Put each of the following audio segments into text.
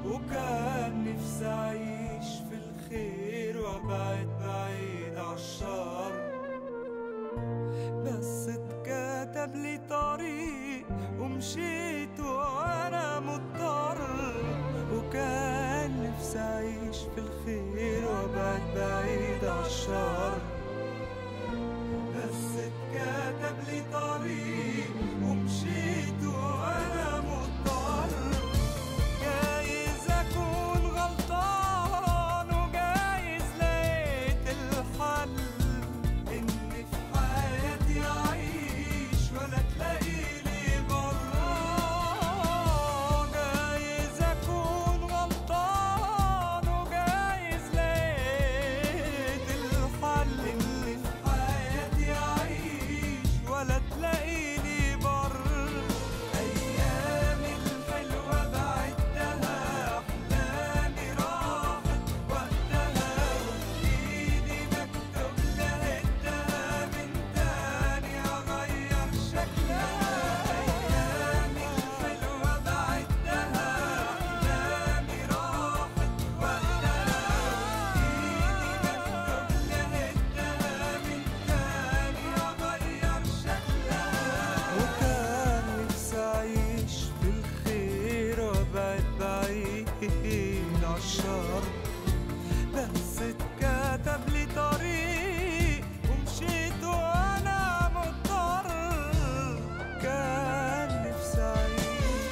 وكان نفسي أعيش في الخير وأبعد بعيد عالشر، بس اتكتب لي طريق ومشيت وأنا مضطر. وكان نفسي أعيش في الخير وأبعد بعيد عالشر، بس اتكتب لي طريق ومشيت وأنا مضطر. جايز أكون غلطان وجايز لقيت الحل، إني في حياتي أعيش ولا تلاقيلي برا. جايز أكون غلطان وجايز لقيت الحل، إني في حياتي أعيش ولا تلاقيلي بر. أيامي الحلوة بعدها، أحلامي راحت وقتها، وبإيدي مكتوب لقيتها من تاني أغير شكلها. أيامي الحلوة بعدها، أحلامي راحت وقتها، وبإيدي مكتوب لقيتها من تاني أغير شكلها. وكان نفسي أعيش في الخير وأبعد بعيد عالشر، بس اتكتب لي طريق ومشيت وأنا مضطر. كان نفسي أعيش.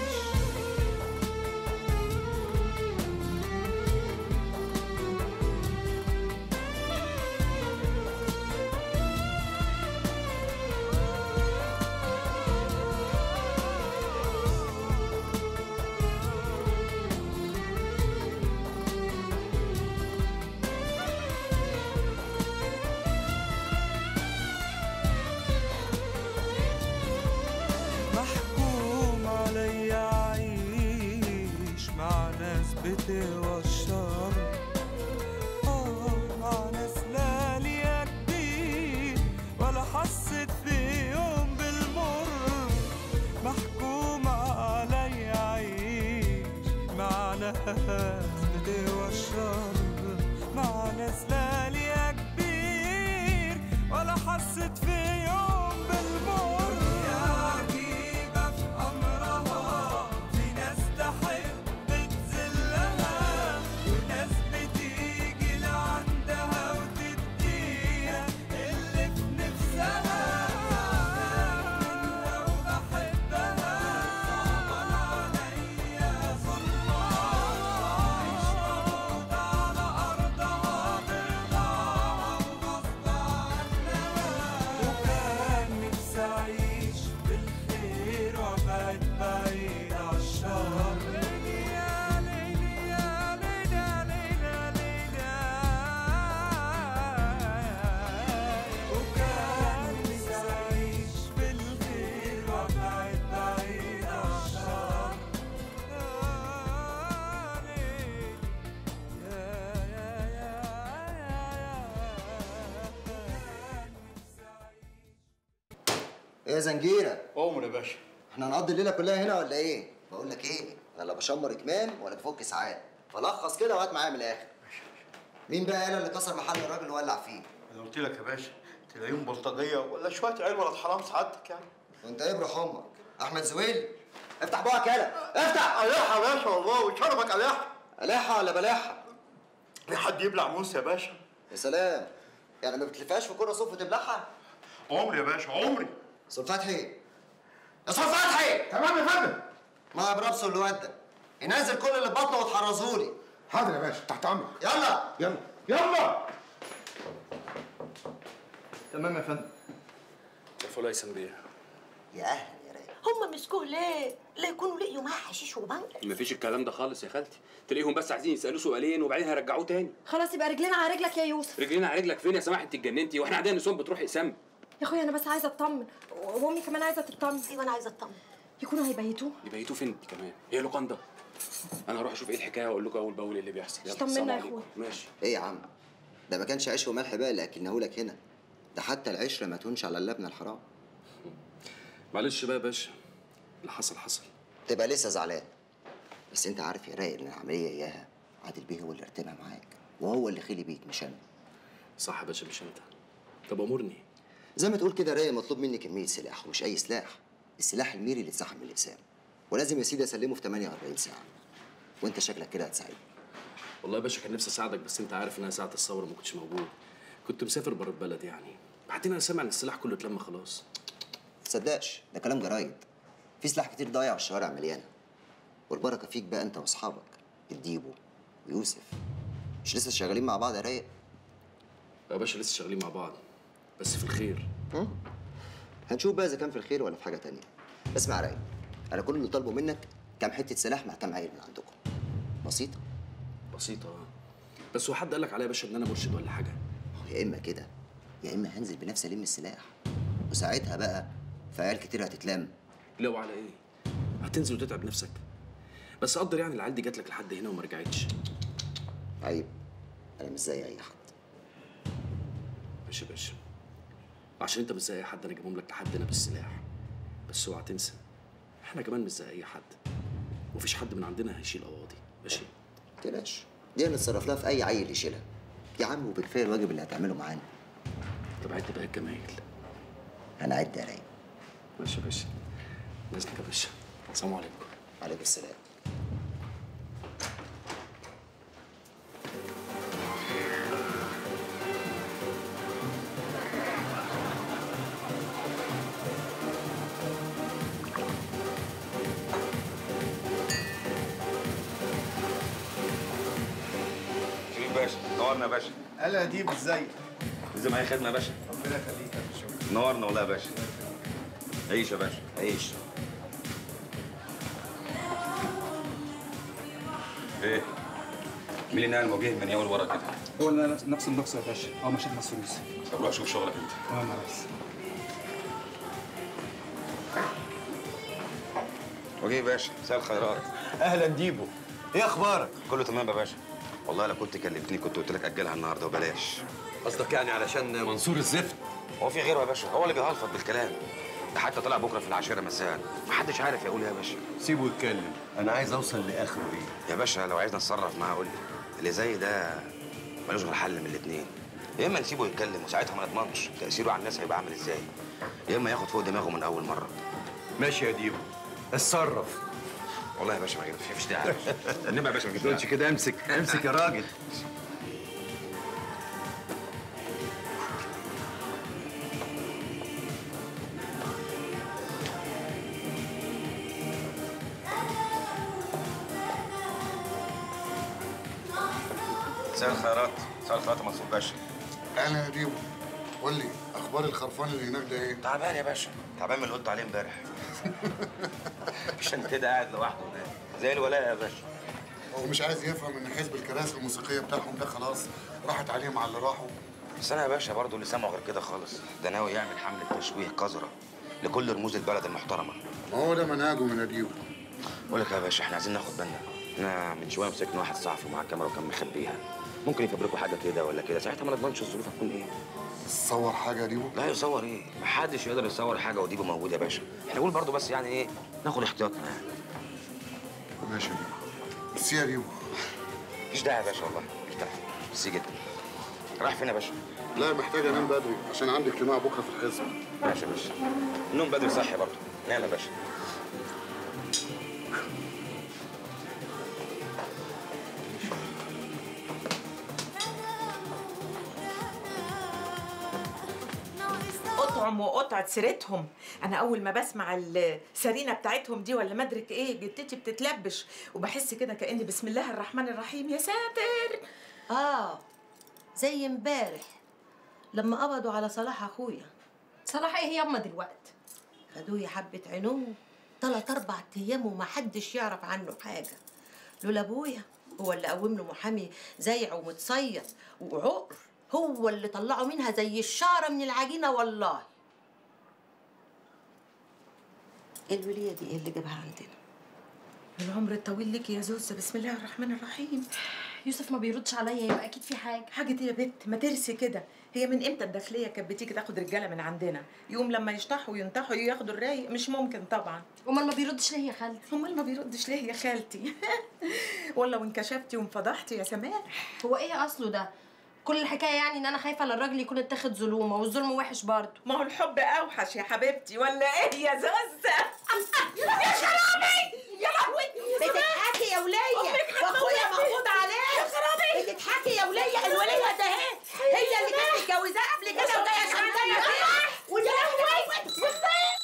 محكوم عليا أعيش مع ناس بتهوى الشر، مع ناس لا ليا كبير ولا حسيت في يوم بالمر. محكوم عليا أعيش مع ناس بتهوى الشر، مع ناس لا ليا كبير ولا حسيت في يوم بالمر. يا عجيبة في أمرها، في ناس تحب تذلها، وناس بتيجي لعندها وتديها اللي في نفسها. منها وبحبها، صعبان عليا ظلمها، عيش موجود على أرضها برضاها وغصب عنها. وكان نفسي أعيش بالخير وأبعد بعيد عالشر. ليلي يا ليلي يا ليلي يا ليلي يا ليلي. وكان نفسي أعيش بالخير وأبعد بعيد عالشر. يا ليلي ايه يا زنجيره؟ عمر يا باشا. احنا هنقضي الليله كلها هنا ولا ايه؟ بقول لك ايه، انا لا بشمر كمام ولا بفك ساعات، فلخص كده وهات معايا من الاخر. مين بقى يالا اللي كسر محل الراجل وولع فيه؟ انا قلت لك يا باشا تلاقيهم بلطجيه ولا شويه عيال ولاد حرام سعادتك يعني. وانت ايه بروح امك؟ احمد زويل؟ افتح بقك يالا، افتح! قلاحه يا باشا والله، وشربك قلاحه. قلاحه ولا بلاحه؟ في حد يبلع موس يا باشا؟ يا سلام، يعني ما بتلفهاش في كوره صوف وتبلعها؟ عمري يا باشا عمري. استاذ فتحي، يا استاذ فتحي! تمام يا فندم. ما برابسه اللي ودى ينزل كل اللي في بطنه وتحرزهولي. حاضر يا باشا، تحت امرك. يلا يلا يلا. تمام يا فندم. الفول هيثم بيه. يا اهلا يا رايق. هم مسكوه ليه؟ لا يكونوا لقيوا معاه حشيش وبنج. مفيش الكلام ده خالص يا خالتي، تلاقيهم بس عايزين يسالوه سؤالين وبعدين هيرجعوه تاني. خلاص يبقى رجلنا على رجلك يا يوسف. رجلينا على رجلك فين يا سماح؟ انت اتجننتي؟ واحنا عندنا نسوان بتروح اقسام. يا اخويا انا بس عايزه اطمن، وامي كمان عايزه تطمن. ايوه انا عايزه اطمن. يكونوا هيبيتوه. يبيتوه فين انت كمان؟ هي لوكاندا. انا هروح اشوف ايه الحكايه واقول لكم اول باول ايه اللي بيحصل. يلا طمنا يا اخويا. ماشي. ايه يا عم؟ ده ما كانش عيش وملح بقى اللي اكلناهولك هنا، ده حتى العشره ما تهونش على اللبن الحرام. معلش بقى يا باشا، اللي حصل حصل. تبقى لسه زعلان. بس انت عارف يا رايق ان العمليه اياها عادل بيه هو اللي رتبها معاك، وهو اللي خلي بيك مش انا. صح يا باشا، مش انت. طب امرني. زي ما تقول كده رايق، مطلوب مني كميه سلاح، ومش اي سلاح، السلاح الميري اللي اتسحب من الاقسام، ولازم يا سيدي اسلمه في 48 ساعه. وانت شكلك كده هتساعدني. والله يا باشا كان نفسي اساعدك، بس انت عارف ان انا ساعه الثوره ما كنتش موجود، كنت مسافر بره البلد يعني. بعدين انا سامع ان السلاح كله اتلم خلاص. تصدقش ده كلام جرايد، في سلاح كتير ضايع والشوارع مليانه. والبركه فيك بقى انت واصحابك الديبو ويوسف، مش لسه شغالين مع بعض يا رايق؟ يا باشا لسه شغالين مع بعض، بس في الخير. هنشوف بقى اذا كان في الخير ولا في حاجه تانية. اسمع يا رايق، انا كل اللي طالبه منك كام حته سلاح مع كام عيل من عندكم. بسيطه. بسيطه بس هو حد قال لك عليا يا باشا ان انا مرشد ولا حاجه؟ يا اما كده يا اما هنزل بنفسي الم السلاح، وساعتها بقى في عيال كتير هتتلم. لا وعلى ايه؟ هتنزل وتتعب نفسك؟ بس قدر يعني العيال دي جات لك لحد هنا وما رجعتش. عيب، انا مش زي اي حد. ماشي يا باشا، عشان انت مش زي اي حد انا جايبهم لك لحد هنا بالسلاح. بس اوعى تنسى احنا كمان مش زي اي حد، ومفيش حد من عندنا هيشيل قواضي. ماشي؟ متقلقش، دي هنتصرف لها في اي عيل يشيلها يا عم، وبكفايه الواجب اللي هتعمله معانا. طب عد بقى الجمايل. هنعد يا رايق. ماشي يا باشا، نازلك يا باشا. السلام عليكم. عليكم السلام. شريف باشا، نورنا يا باشا. هلا ديب، ازيك؟ ازاي معايا خدمه يا باشا؟ ربنا يخليك يا باشا. نورنا والله يا باشا. عيش يا باشا، عيش. ايه؟ مين اللي نقل موجه من يوم ورا كده؟ هو نفس النقص يا باشا، هو مش الفلوس. طب روح شوف شغلك انت. تمام يا ريس. وجيه يا باشا، مساء الخيرات. اهلا ديبو، ايه اخبارك؟ كله تمام يا باشا. والله لو كنت كلمتني كنت قلت لك اجلها النهارده وبلاش. قصدك يعني علشان منصور الزفت؟ هو في غيره يا باشا؟ هو اللي بيهلفط بالكلام. ده حتى طلع بكره في العاشره مساء، محدش عارف يقول يا باشا. سيبه يتكلم، انا عايز اوصل لاخره ايه. يا باشا لو عايزنا نتصرف معاه قول لي. اللي زي ده ملوش غير حل من الاثنين، يا اما نسيبه يتكلم وساعتها ما نضمنش تاثيره على الناس هيبقى عامل ازاي، يا اما ياخد فوق دماغه من اول مره. ماشي يا ديبو، اتصرف. والله يا باشا ما فيش داعي. انما يا باشا ما تقولش كده، امسك امسك يا راجل. مساء الخيرات، مساء الخيرات يا منصور باشا. اهلا يا ديبو، قول لي اخبار الخرفان اللي هناك ده ايه؟ تعبان يا باشا، تعبان من اللي قلت عليه امبارح. عشان كده قاعد لوحده هناك زي الولاء يا باشا. هو مش عايز يفهم ان حزب الكراسي الموسيقيه بتاعهم ده خلاص راحت عليهم على اللي راحوا. بس انا يا باشا برضه اللي سامعه غير كده خالص، ده ناوي يعمل حمله تشويه قذره لكل رموز البلد المحترمه. ما هو ده منهجه من ديبو. بقول لك يا باشا احنا عايزين ناخد بالنا. احنا من شويه مسكنا واحد صحفي ومعاه كاميرا وكان مخبيها، ممكن يفبركوا حاجه كده ولا كده، ساعتها ما نضمنش الظروف هتكون ايه. تصور حاجه يا ديبو؟ لا يصور ايه؟ محدش يقدر يصور حاجه وديبو موجود يا باشا. احنا نقول برضه بس يعني ايه، ناخد احتياطنا يعني. ماشي يا ديبو، بس يا ديبو مفيش داعي يا باشا، والله مفيش داعي. بس جدا. رايح فين يا باشا؟ لا محتاج انام بدري عشان عندي اجتماع بكره في الحزب. ماشي يا باشا، النوم بدري صحي برضه. نام يا باشا. قطعم وقطعة سيرتهم. انا اول ما بسمع السرينه بتاعتهم دي ولا مدرك ايه جتتي بتتلبش وبحس كده كاني بسم الله الرحمن الرحيم. يا ساتر. زي امبارح لما قبضوا على صلاح اخويا. صلاح ايه ياما دلوقتي؟ خدوه يا حبة عينوه 3 4 ايام ومحدش يعرف عنه حاجة، لولا ابويا هو اللي قوم له محامي زيع ومتصيد وعقر، هو اللي طلعه منها زي الشعرة من العجينة. والله الولية دي ايه اللي جابها عندنا؟ العمر الطويل لك يا زوزة. بسم الله الرحمن الرحيم. يوسف ما بيردش عليا، يبقى اكيد في حاجه. حاجه ايه يا بت؟ ما ترسي كده. هي من امتى الداخليه كانت بتيجي تاخد رجاله من عندنا؟ يوم لما يشطحوا وينطحوا ياخدوا الرايق؟ مش ممكن طبعا. امال ما بيردش ليه يا خالتي؟ امال ما بيردش ليه يا خالتي؟ والله وانكشفتي وانفضحتي يا سماح. هو ايه اصله ده؟ كل الحكايه يعني ان انا خايفه للراجل يكون اتاخد ظلومه، والظلم وحش برضه. ما هو الحب اوحش يا حبيبتي، ولا ايه يا زوزه؟ يا شرابي يا لهوي! بتضحكي يا وليه واخويا مقبوض عليه. بتضحكي يا وليه، الوليه ده هي اللي كانت متجوزاه قبل كده وجايه شمتانه فيها. ويا لهوي!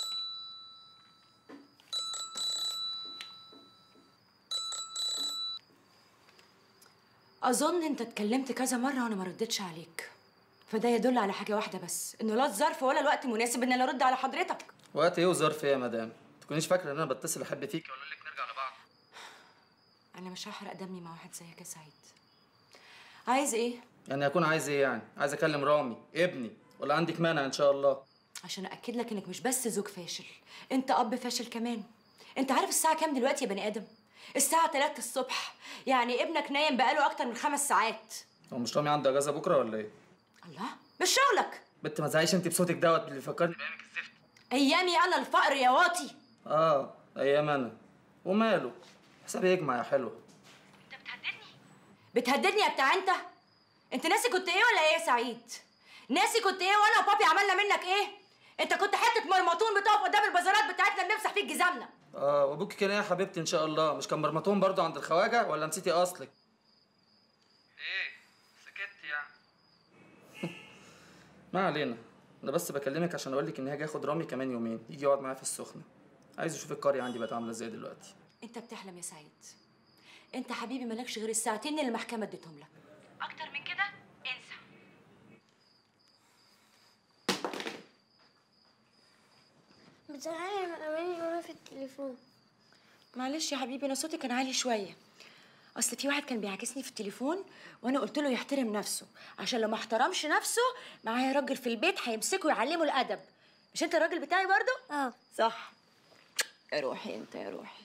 اظن انت اتكلمت كذا مره وانا ما ردتش عليك، فده يدل على حاجه واحده بس، انه لا الظرف ولا الوقت مناسب ان انا ارد على حضرتك. وقت ايه وظرف ايه يا مدام؟ تكونيش فاكره ان انا بتصل احب فيك واقول لك نرجع لبعض. انا مش هحرق دمي مع واحد زيك يا سعيد. عايز ايه؟ يعني اكون عايز ايه يعني؟ عايز اكلم رامي ابني ولا عندك مانع ان شاء الله؟ عشان اكد لك انك مش بس زوج فاشل، انت اب فاشل كمان. انت عارف الساعه كام دلوقتي يا بني ادم؟ الساعه 3 الصبح، يعني ابنك نايم بقاله اكتر من 5 ساعات. هو مش رامي عنده اجازه بكره ولا ايه؟ الله، مش شغلك. بنت ما تزعيش انت بصوتك دوت اللي فكرني بايامك الزفت. ايامي انا الفقر يا واطي. ايام انا وماله، حسابي يجمع يا حلوه. انت بتهددني يا بتاع انت؟ انت ناسي كنت ايه ولا ايه يا سعيد؟ ناسي كنت ايه وانا وبابي عملنا منك ايه؟ انت كنت حته مرمطون بتقف قدام البازارات بتاعتنا بنمسح فيك جزامنا. وابوكي كان ايه يا حبيبتي ان شاء الله؟ مش كان مرمطون برضه عند الخواجه ولا نسيتي اصلك؟ ايه سكت يعني؟ ما علينا، انا بس بكلمك عشان اقول لك ان هاجي اخد رامي كمان يومين يجي يقعد معايا في السخنه. عايز اشوف القريه عندي بقت عامله ازاي دلوقتي. انت بتحلم يا سعيد. انت حبيبي مالكش غير الساعتين اللي المحكمه اديتهم لك، اكتر من كده انسى. بتزعلي من اماني وانا في التليفون. معلش يا حبيبي، انا صوتي كان عالي شويه، اصل في واحد كان بيعاكسني في التليفون وانا قلت له يحترم نفسه، عشان لو ما احترمش نفسه معايا راجل في البيت هيمسكه ويعلمه الادب. مش انت الراجل بتاعي برضه؟ صح يا روحي، انت يا روحي.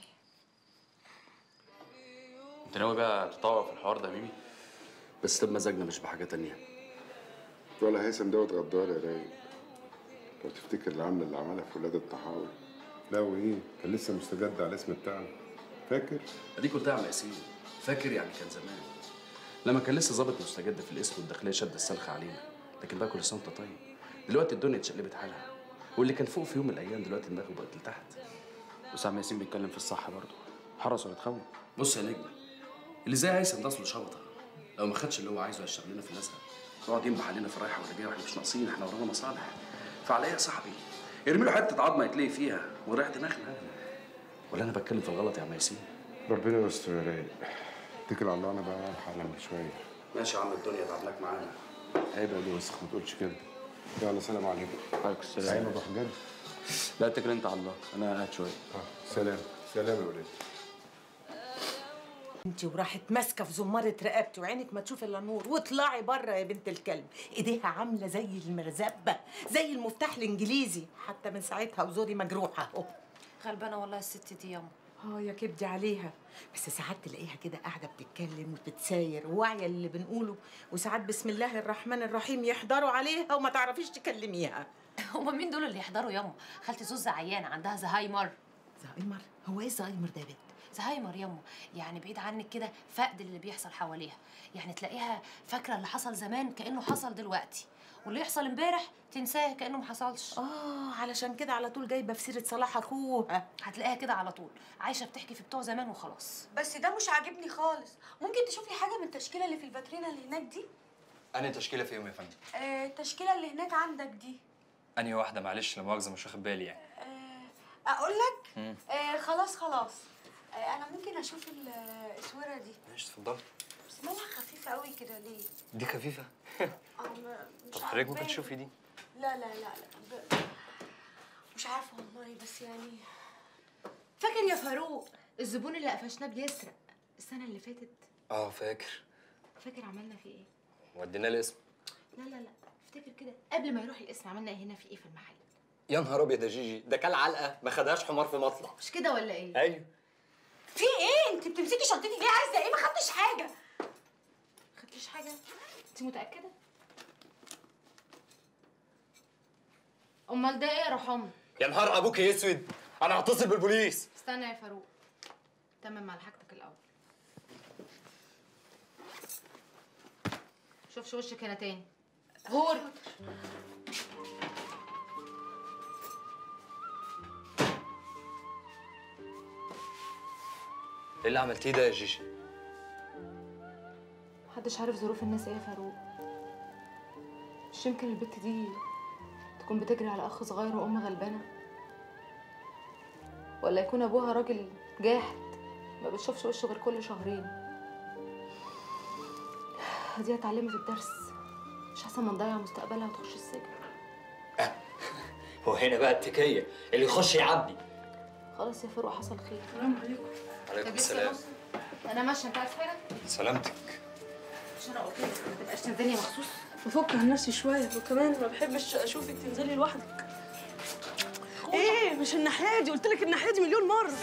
انت ناوي بقى تطور في الحوار ده يا بيبي؟ بس بمزاجنا مش بحاجه تانية. ولا هيثم دوت غدار يا رايق. لو تفتكر العمله اللي عملها في ولاد الطحاوي. لا وايه؟ كان لسه مستجد على الاسم بتاعنا. فاكر؟ اديك قلتها يا ياسين، فاكر يعني كان زمان لما كان لسه ظابط مستجد في الاسم والداخليه شد السلخ علينا، لكن بقى كل سنه وانت طيب. دلوقتي الدنيا اتشقلبت حالها، واللي كان فوق في يوم من الايام دلوقتي دماغه بقت لتحت. وسام ياسين بيتكلم في الصح برضه، حرص ولا تخون. بص يا نجم، اللي زي هيثم ده اصله شبطه، لو ما خدش اللي هو عايزه هيشتغل لنا في الازهر، يقعد ينبح علينا في الرايحه والرجايه واحنا مش ناقصين، احنا ورانا مصالح. فعلى ايه يا صاحبي؟ يرمي له حته عظمه يتلقي فيها وريح دماغنا. ولا انا بتكلم في الغلط يا عم ياسين؟ ربنا يستر يا رايق. اتكل على الله، انا بقى الحق انام شويه. ماشي يا عم، الدنيا تعبناك معانا. عيب يا ابو وسخ، ما تقولش كده. يلا سلام عليكم. عليكم السلام. سعيد ابو حجاج. لا اتكل انت على الله، انا قاعد شويه. سلام سلام يا ولاد. انتي وراحت ماسكه في زماره رقبتي وعينك ما تشوف الا النور، واطلعي بره يا بنت الكلب. ايديها عامله زي المرزبه، زي المفتاح الانجليزي، حتى من ساعتها وزوري مجروحه اهو. غلبانه والله الست دي ياما. يا كبدي عليها، بس ساعات تلاقيها كده قاعده بتتكلم وبتساير واعيه اللي بنقوله، وساعات بسم الله الرحمن الرحيم يحضروا عليها وما تعرفيش تكلميها. هما مين دول اللي يحضروا ياما؟ خالتي زوزة عيانه عندها زهايمر. زهايمر؟ هو ايه زهايمر ده يا بنت؟ زهايمر ياما، يعني بعيد عنك كده، فقد اللي بيحصل حواليها، يعني تلاقيها فاكره اللي حصل زمان كانه حصل دلوقتي، واللي يحصل امبارح تنساه كانه ما حصلش. علشان كده على طول جايبه في سيره صلاح اخوها. هتلاقيها كده على طول عايشه بتحكي في بتوع زمان وخلاص. بس ده مش عاجبني خالص. ممكن تشوف لي حاجه من التشكيله اللي في الفاترينا اللي هناك دي؟ أنهي تشكيلة فيهم يا فندم؟ التشكيله اللي هناك عندك دي. أنهي واحدة معلش، لا مؤاخذة مش واخد بالي يعني. اقول لك؟ خلاص. انا ممكن اشوف الاسوره دي. ماشي اتفضلي. بس مالها خفيفه قوي كده ليه؟ دي خفيفة؟ طب حضرتك ممكن تشوفي دي؟ لا مش عارفه والله، بس يعني. فاكر يا فاروق الزبون اللي قفشناه بيسرق السنه اللي فاتت؟ فاكر. فاكر عملنا فيه ايه؟ وديناه الاسم. لا افتكر كده قبل ما يروح الاسم عملنا ايه هنا في ايه في المحل؟ يا نهار ابيض يا جيجي، ده كل علقة ما خدهاش حمار في مطلع. مش كده ولا ايه؟ ايوه. في ايه؟ انت بتمسكي شنطتي ليه؟ عايزه ايه؟ ما خدتش حاجه. مفيش حاجه؟ انت متاكده؟ امال ده ايه يا رحمه؟ يا نهار ابوك يا اسود، انا هتصل بالبوليس. استنى يا فاروق، تمم على حاجتك الاول. شوفش وشك هنا تاني. غور. ايه اللي عملتيه ده يا جيجي؟ محدش عارف ظروف الناس ايه يا فاروق. مش يمكن البت دي تكون بتجري على اخ صغير وام غلبانه، ولا يكون ابوها راجل جاحد ما بتشوفش وشه غير كل شهرين. دي اتعلمت الدرس، مش احسن ما نضيع مستقبلها وتخش السجن. هو هنا بقى التكيه اللي يخش يعبي. خلاص يا فاروق، حصل خير. السلام عليكم. عليكم السلام. انا ماشيه، انت عايز حاجه؟ سلامتك. مش انا قلت لك ما تبقاش تنزلي مخصوص؟ بفك عن نفسي شويه، وكمان ما بحبش اشوفك تنزلي لوحدك. ايه مش الناحيه دي؟ قلت لك الناحيه دي مليون مره.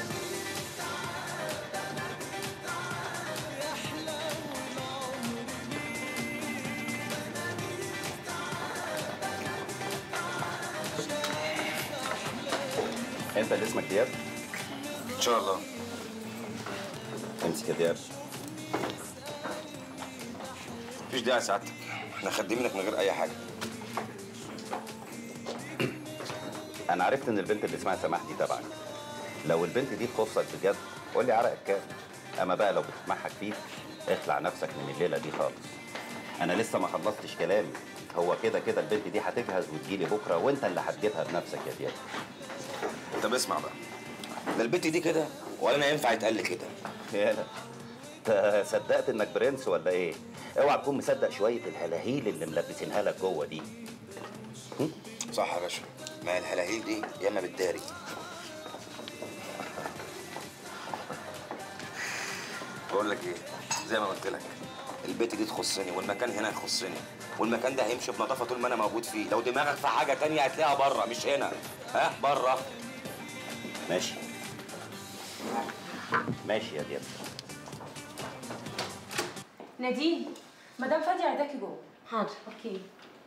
انت اللي اسمك دياب؟ ان شاء الله. امسك يا دياب. مفيش داعي سعادتك، احنا خدامينك من غير اي حاجه. انا عرفت ان البنت اللي اسمها سماح دي تبعك. لو البنت دي تخصك بجد قول لي عرقك كام. اما بقى لو بتسمعها كتير اخلع نفسك من الليله دي خالص. انا لسه ما خلصتش كلامي. هو كده كده البنت دي هتجهز وتجيلي بكره وانت اللي هتجيبها بنفسك يا دياب. طب اسمع بقى، ده البت دي كده ولا انا ينفع يتقال لي كده؟ يالا انت صدقت انك برنس ولا ايه؟ اوعى تكون مصدق شويه الهلاهيل اللي ملبسينها لك جوه دي. صح يا باشا، ما هي الهلاهيل دي يا اما بتداري. بقول لك ايه، زي ما قلت لك البت دي تخصني والمكان هنا يخصني، والمكان ده هيمشي بنظافه طول ما انا موجود فيه. لو دماغك في حاجه تانية هتلاقيها بره مش هنا. ها بره. ماشي ماشي يا دياب. نادين، مدام فادية عايزاكي جوه. حاضر. اوكي.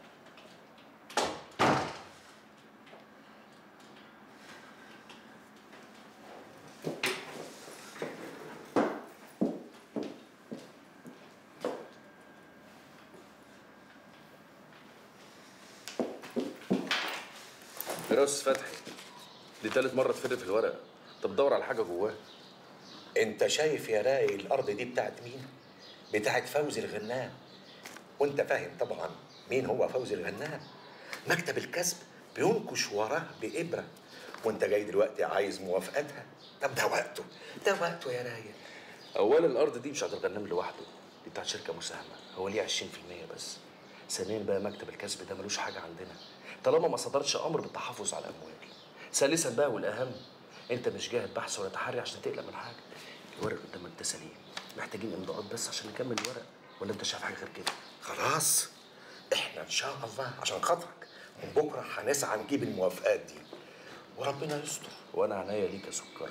يا استاذ فتحي، دي تالت مرة تفر في الورق. طب دور على حاجة جواه. انت شايف يا راي الارض دي بتاعت مين؟ بتاعت فوزي الغنام. وانت فاهم طبعا مين هو فوزي الغنام. مكتب الكسب بينكش وراه بإبرة، وانت جاي دلوقتي عايز موافقتها. طب ده وقته، ده وقته يا راي. اولا الارض دي مش بتاعت الغنام لوحده، دي بتاعت شركة مساهمة، هو ليه 20% بس. ثانيا بقى مكتب الكسب ده ملوش حاجة عندنا طالما ما صدرش امر بالتحفظ على الاموال. ثالثا بقى والاهم، انت مش جاهد بحث ولا تحري عشان تقلق من حاجه. الورق قدامك ده سليم، محتاجين امضاءات بس عشان نكمل الورق، ولا انت شايف حاجه غير كده؟ خلاص احنا ان شاء الله عشان خاطرك من بكره هنسعى نجيب الموافقات دي وربنا يستر. وانا عينيا ليك يا سكر.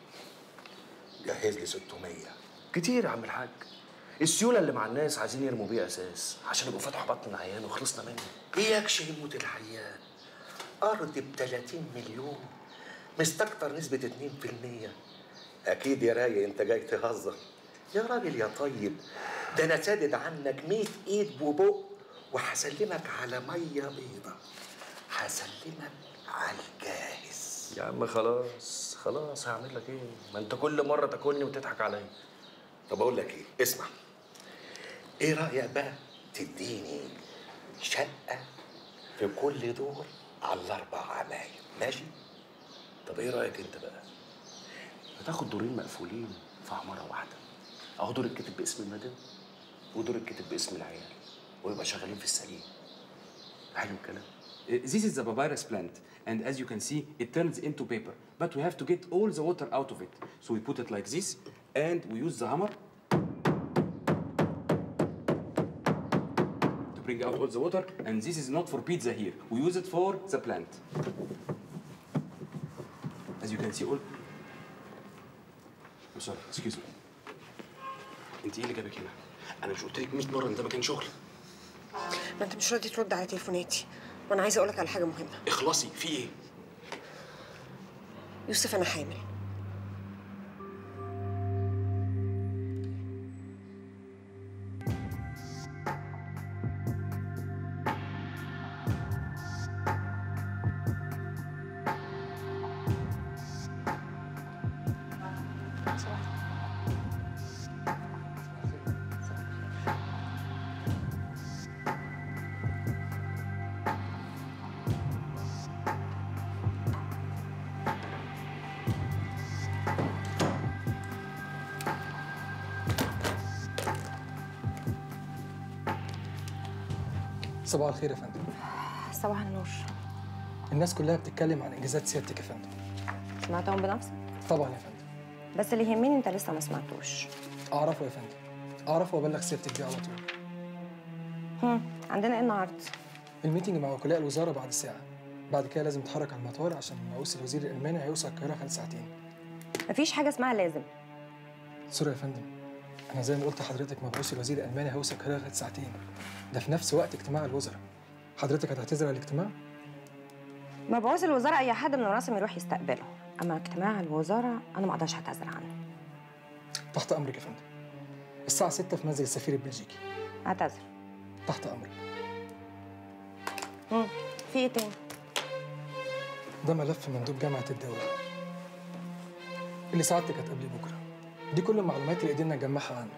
جهز لي 600. كتير يا عم الحاج. السيوله اللي مع الناس عايزين يرموا بيها اساس عشان يبقوا فتحوا بطن العيان وخلصنا منه. اياكش يموت العيان. ارض ب 30 مليون مستكتر نسبه 2%. اكيد يا راي انت جاي تهزر. يا راجل يا طيب، ده انا سادد عنك 100 ايد وبق وهسلمك على ميه بيضه. هسلمك على الجاهز. يا عم خلاص خلاص، هعمل لك ايه؟ ما انت كل مره تاكلني وتضحك عليا. طب اقول لك ايه، اسمع. ايه رايك بقى تديني شقه في كل دور على ال4 عماير، ماشي؟ طب ايه رايك انت بقى؟ هتاخد دورين مقفولين في عماره واحده، اهو دور الكتب باسم المدام ودور الكتب باسم العيال، ويبقى شغالين في السليم. حلو الكلام. This is the papyrus plant, and as you can see, it turns into paper. But we have to get all the water out of it. So we put it like this, and we use the hammer to bring out all the water. And this is not for pizza here. We use it for the plant. As you can see, all. Oh, sorry, excuse me. انت ايه اللي جابك هنا؟ انا مش قلت لك 100 مره ان ده مكان شغل؟ ما انت مش راضي ترد على تليفوناتي، وانا عايزه اقول لك على حاجه مهمه. اخلصي، في ايه؟ يوسف انا حامل. صباح الخير يا فندم. صباح النور. الناس كلها بتتكلم عن انجازات سيادتك يا فندم. سمعتهم بنفسك؟ طبعا يا فندم. بس اللي يهمني انت لسه ما سمعتوش. اعرفه يا فندم، اعرفه وابلغ سيادتك بيه على طول. عندنا ايه النهارده؟ الميتنج مع وكلاء الوزاره بعد ساعه، بعد كده لازم نتحرك على المطار عشان مبعوث الوزير الالماني هيوصل القاهره خلال ساعتين. مفيش حاجه اسمها لازم. سوري يا فندم، انا زي ما قلت لحضرتك مبعوث الوزير الالماني هيوصل القاهره خلال ساعتين، ده في نفس وقت اجتماع الوزراء. حضرتك هتعتذر عن الاجتماع؟ مبعوث الوزراء اي حد من الرسم يروح يستقبله، اما اجتماع الوزراء انا ما اقدرش اعتذر عنه. تحت امرك يا فندم. الساعه 6 في منزل السفير البلجيكي. اعتذر. تحت امرك. في ايه تاني؟ ده ملف مندوب جامعه الدوله اللي سعادتك هتقابليه بكره. دي كل المعلومات اللي قدرنا نجمعها عنه.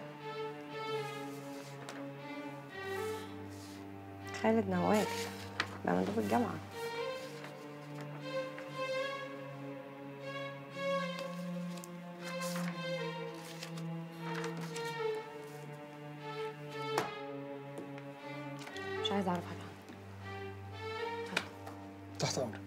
خالد نواف بقى مندوب الجامعه. مش عايزه اعرف حاجه. تحت امرك.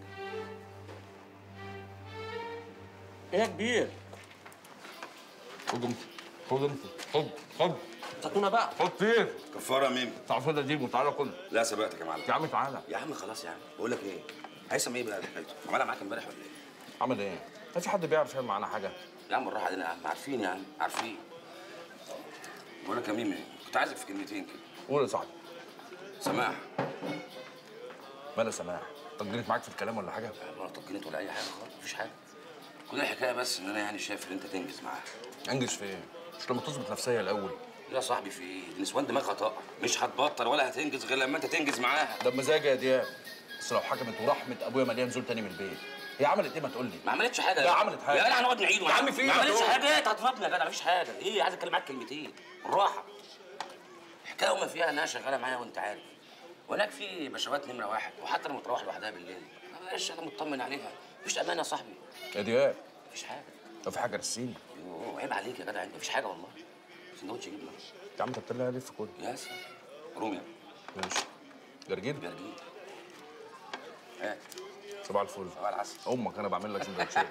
ايه يا كبير؟ خد انت، خد انت، خد زيتونه بقى. خد فين؟ كفاره يا ميم. تعال خد دي وتعالى كل. لا سبقتك يا معلم. يا عم تعالى. يا عم خلاص يا عم، بقول لك ايه؟ هيثم ايه بقى حكايته؟ عملها معاك امبارح ولا ايه؟ عمل ايه؟ ما في حد بيعرف يعمل معانا حاجه؟ يا عم بالراحه علينا يا عم، عارفين يا عم، عارفين. بقول لك يا ميم ايه؟ كنت عايزك في كلمتين كده. قول يا صاحبي. سماح. مالها سماح؟ طجنت معاك في الكلام ولا حاجه؟ لا ولا طجنت ولا اي حاجه خالص، مفيش حاجه. كل الحكايه بس ان انا يعني شايف ان انت تنجز معاها. انجز في ايه؟ مش لما تظبط نفسيه الاول. يا صاحبي في ايه؟ دي نسوان دماغها طاقه، مش هتبطل ولا هتنجز غير لما انت تنجز معاها. ده بمزاجي يا دياب. بس لو حكمت ورحمه ابويا مليان زول تاني من البيت. هي عملت ايه ما تقول لي؟ ما عملتش حاجه. لا عملت حاجه. يا جدع هنقعد نعيد يا عم في ايه؟ ما عملتش حاجه. انت هتضربني يا جدع، مفيش حاجه. ايه عايز اتكلم معاك كلمتين بالراحه. حكايه وما فيها انها شغاله معايا وانت عارف. وهناك في بشوات نمره واحد، وحتى لما تروح لوحدها بالليل معلش انا مطمن عليها. مفيش امان يا صاحبي. يا دياب مفيش حاجه. لو في حاجه رسيني. يوه عيب عليك يا جدع، انت مفيش حاجه والله. سندوتش جبنه. يا عم انت بتطلع ليه في كل؟ يا سلام. روميا. ماشي. جرجير؟ جرجير. ها. صباح الفل. صباح العسل. امك انا بعمل لك سندوتشات.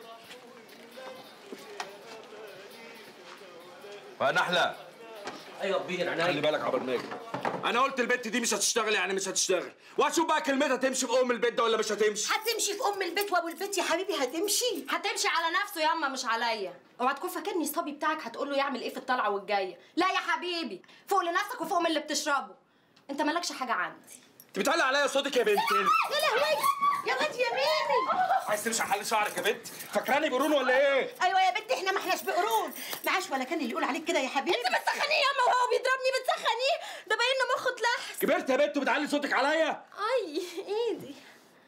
يا نحله. ايوه كبير عينيا. خلي بالك عبر ناجي. انا قلت البت دي مش هتشتغل، يعني مش هتشتغل، وهشوف بقى كلمتها تمشي في ام البيت ده ولا مش هتمشي. هتمشي في ام البيت وابو البيت يا حبيبي، هتمشي على نفسه يا اما مش عليا. اوعى تكون فاكرني الصبي بتاعك هتقول له يعمل ايه في الطلعه والجايه. لا يا حبيبي، فوق لنفسك وفوق من اللي بتشربه. انت مالكش حاجه عندي. انت بتعلي عليا صوتك يا بنت. يا لهوي يا بنت يا ميمي. عايز تمشي على حل شعرك يا بنت؟ فاكراني قرون ولا ايه؟ ايوه يا بنت احنا ما احناش بقرون، معاش ولا كان اللي يقول عليك كده يا حبيبي. انت بتسخنيه يا اما وهو بيضربني بتسخنيه، ده باين له مخه اتلحس. كبرت يا بنت وبتعلي صوتك عليا. اي ايدي.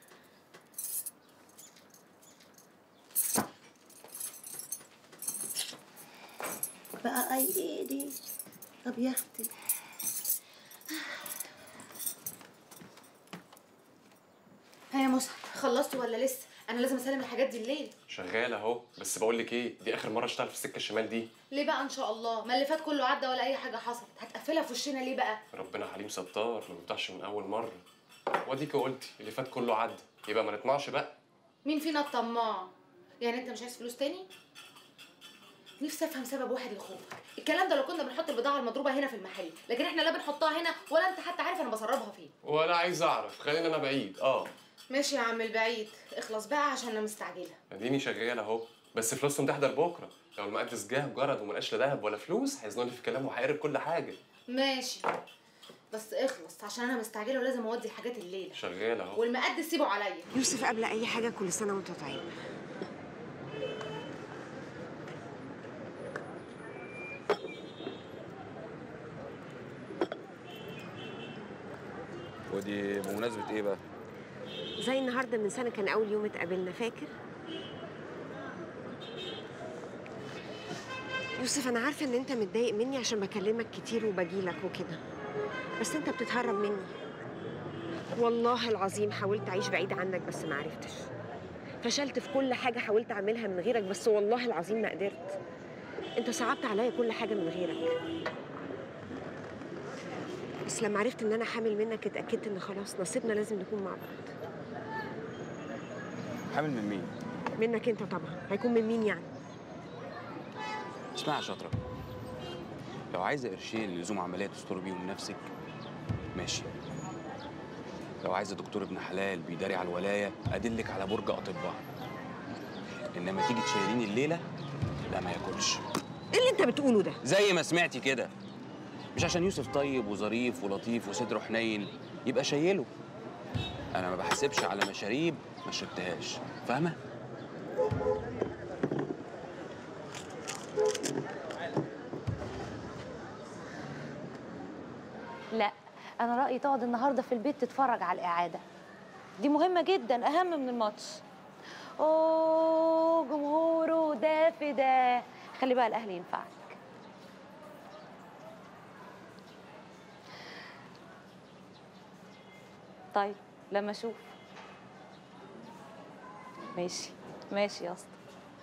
بقى اي ايدي. طب يا اختي ها يا مصعب، خلصتوا ولا لسه؟ انا لازم اسلم الحاجات دي الليل. شغال اهو، بس بقول لك ايه، دي اخر مره اشتغل في السكه الشمال دي. ليه بقى ان شاء الله؟ ما اللي فات كله عدى ولا اي حاجه حصلت، هتقفلها في وشنا ليه بقى؟ ربنا حليم ستار، ما بيفتحش من اول مره. واديكي قلتي اللي فات كله عدى، يبقى ما نطمعش بقى. مين فينا الطماع؟ يعني انت مش عايز فلوس تاني؟ نفسي افهم سبب واحد لخوفك. الكلام ده لو كنا بنحط البضاعه المضروبه هنا في المحل، لكن احنا لا بنحطها هنا ولا انت حتى عارف انا بسربها فين. ولا عايز اعرف، خلينا انا بعيد. ماشي يا عم البعيد، اخلص بقى عشان انا مستعجله. اديني شغال اهو، بس فلوسهم تحضر بكره، لو المقدس جه جرد وما لقاش لا ذهب ولا فلوس هيزنوني في كلامه وهيقرب كل حاجه. ماشي بس اخلص عشان انا مستعجله ولازم اودي الحاجات الليله. شغال اهو. والمقدس سيبه عليا. يوسف قبل اي حاجه كل سنه وانت طيب. ودي بمناسبه ايه بقى؟ زي النهارده من سنه كان اول يوم اتقابلنا، فاكر؟ يوسف انا عارفه ان انت متضايق مني عشان بكلمك كتير وبجيلك وكده، بس انت بتتهرب مني. والله العظيم حاولت اعيش بعيد عنك بس ما عرفتش. فشلت في كل حاجه حاولت اعملها من غيرك، بس والله العظيم ما قدرت. انت صعبت عليا كل حاجه من غيرك. بس لما عرفت ان انا حامل منك اتاكدت ان خلاص نصيبنا لازم نكون مع بعض. حامل من مين؟ منك انت طبعا، هيكون من مين يعني؟ اسمعي يا شاطره، لو عايزه قرشين لزوم عمليه تستر بيهم نفسك ماشي. لو عايزه دكتور ابن حلال بيداري على الولايه ادلك على برج اطباء. انما تيجي تشيليني الليله لا ما ياكلش. ايه اللي انت بتقوله ده؟ زي ما سمعتي كده. مش عشان يوسف طيب وظريف ولطيف وصدره حنين يبقى شايله. انا ما بحسبش على مشاريب ما شربتهاش، فاهمه؟ لا انا رايي تقعد النهارده في البيت تتفرج على الاعاده دي، مهمه جدا اهم من الماتش. اوه جمهوره ده في ده، خلي بقى الاهلي ينفعك. طيب لما اشوف. ماشي ماشي يا اسطى.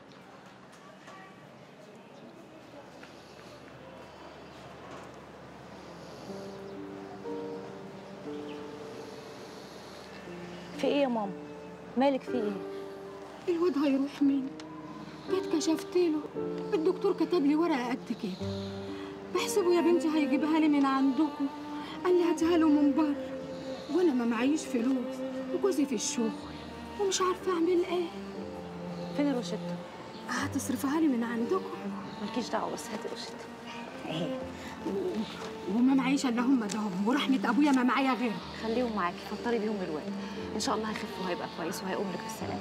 في ايه يا ماما؟ مالك في ايه؟ الواد هيروح مني. جيت كشفت له، الدكتور كتب لي ورقه قد كده، بحسبه يا بنتي هيجيبها لي من عندكم، قال لي هاتها له من بره، وانا ما معيش فلوس وجوزي في الشغل ومش عارفه اعمل ايه. فين الروشته؟ هتصرفها لي من عندكم. مالكيش دعوه بس هاتي الروشته. ايه وما معيش الا هم دهم، ورحمه ابويا ما معايا غيرهم. خليهم معاكي، فطري بيهم الواد، ان شاء الله هيخف وهيبقى كويس وهيقوم لك بالسلامه.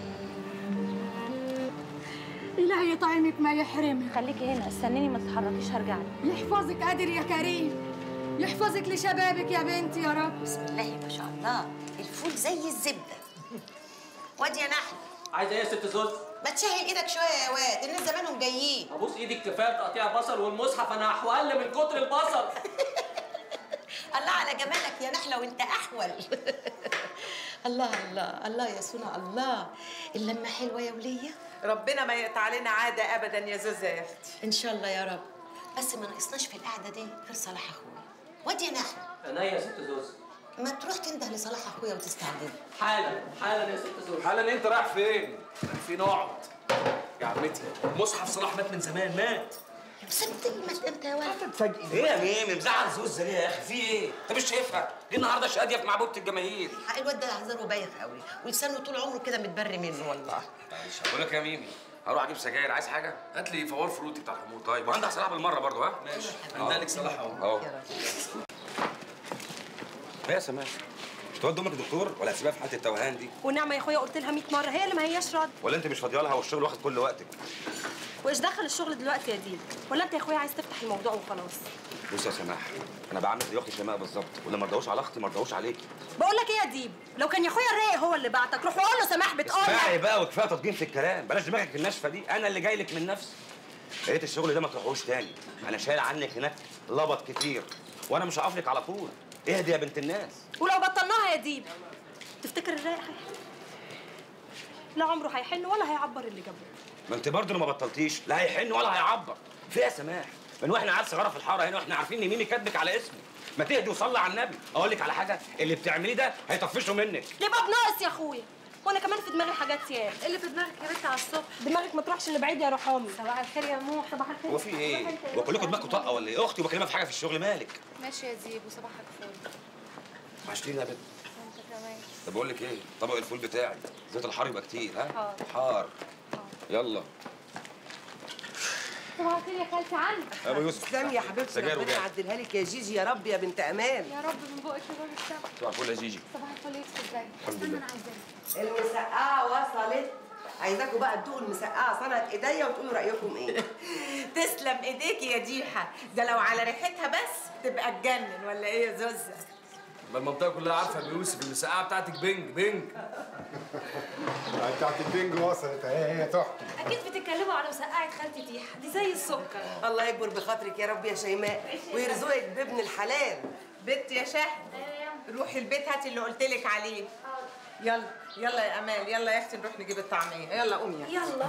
إلهي يطعمك ما يحرمك. خليكي هنا استنيني ما تتحركيش، هرجع لك. يحفظك قادر يا كريم، يحفظك لشبابك يا بنتي يا رب. بسم الله ما شاء الله، الفول زي الزبده. واد يا نحل، عايزه ايه يا ست زوز؟ ما تشهل ايدك شويه يا واد، الناس زمانهم جايين. ابوس ايدك، كفايه تقطيع بصل والمصحف انا هحول من كتر البصل. الله على جمالك يا نحله وانت احول. الله الله الله يا سونا، الله اللمه حلوه يا وليه. ربنا ما يقطع علينا عاده ابدا يا زوزه يا اختي. ان شاء الله يا رب. بس ما ناقصناش في القعده دي غير صلاح اخويا. واد يا نحله، انا يا ست زوز ما تروح تنده لصلاح اخويا وتستعجل. حالا حالا يا ست زوز. حالا انت رايح فين؟ في نقعد يا عمتي. مصحف صلاح مات من زمان، مات. بس انت مات امتى يا ولد؟ تفاجئني ايه يا ميمي مزعل زوزه ليه يا اخي؟ في ايه؟ انت مش شايفها؟ دي النهارده شاديه في معبوده الجماهير. حق الواد ده هزاره بايخ قوي ولسانه طول عمره كده متبري منه والله. مش هقول لك يا ميمي، هروح اجيب سجاير. عايز حاجه؟ هات لي فوار فروتي بتاع الحمور. طيب وعندك صلاح بالمره برضه ها؟ ماشي. عندك صلاح اهو. ايه يا سماح؟ مش تودي امك دكتور ولا هتسيبها في حاله التوهان دي؟ والنعمه يا اخويا قلت لها 100 مره، هي اللي ما هياش راضيه. ولا انت مش فاضيه لها والشغل واخد كل وقتك؟ وايش دخل الشغل دلوقتي يا ديل؟ ولا انت يا اخويا عايز تفتح الموضوع وخلاص؟ بص يا سماح، انا بعمل زي اختي شيماء بالظبط، واللي ما رضاوش على اختي ما رضاوش عليكي. بقول لك ايه يا ديب، لو كان يا اخويا الرايق هو اللي بعتك روح وقول له سماح بتقول اسمعي بقى وكفايه تضجين في الكلام، بلاش دماغك الناشفه دي، انا اللي جاي لك من نفسي. يا ريت الشغل ده ما تروحوش تاني، انا شايل عنك هناك لبط كتير وانا مش هقف لك على طول. اهدي يا بنت الناس. ولو بطلناها يا ديب تفتكر الرايق هيحن؟ لا عمره هيحن ولا هيعبر اللي جابه. ما انت برضه ما بطلتيش، لا هيحن ولا هيعبر. في يا سماح، من واحنا عيال صغيره في الحاره هنا واحنا عارفين ان ميمي كاتبك على اسمه. ما تهدي وصلي على النبي. اقول لك على حاجه، اللي بتعمليه ده هيطفشه منك. يبقى بناقص يا اخويا، وانا كمان في دماغي حاجات ياما. اللي في دماغك يا بنت على الصبح، دماغك ما تروحش لبعيد يا روح امي. صباح الخير يا نوح. صباح الخير. هو في ايه؟ هو كلكم دماغكم طاقه ولا ايه؟ اختي وبكلمها في حاجه في الشغل، مالك؟ ماشي يا زيب وصباحك فل. وحشتيني يا بنت. وانت كمان. طب بقول لك ايه؟ طبق الفول بتاعي زيت الحار يبقى كتير ها؟ حاضر. حار. يلا. صباح الخير يا خالتي علي. ابو يوسف تسلمي يا حبيبتي، سجاير ربنا وجاي. يعدلها لك يا جيجي يا رب يا بنت امان. يا رب من بقك يا باب السما. صباح الفل يا جيجي. صباح الفل يوسف ازاي؟ الحمد لله. انا عايزاك. المسقعه وصلت، عايزاكم بقى تدوقوا المسقعه صنعت ايديا وتقولوا رايكم ايه. تسلم ايديكي يا ديحه، ده لو على ريحتها بس تبقى تجنن ولا ايه يا زوزه؟ ما المنطقه كلها عارفه يا ابو يوسف المسقعه بتاعتك بنج بنج. بتاعت البنج وصلت اهي، هي تحفه. اكيد بتتكلموا على مسقعه خالتي تيحه دي زي السكر. الله يكبر بخاطرك يا رب يا شيماء ويرزقك بابن الحلال. بنت يا شهد روحي البيت هاتي اللي قلت لك عليه. يلا يلا يا امال، يلا يا اختي نروح نجيب الطعميه، يلا قومي يا يلا.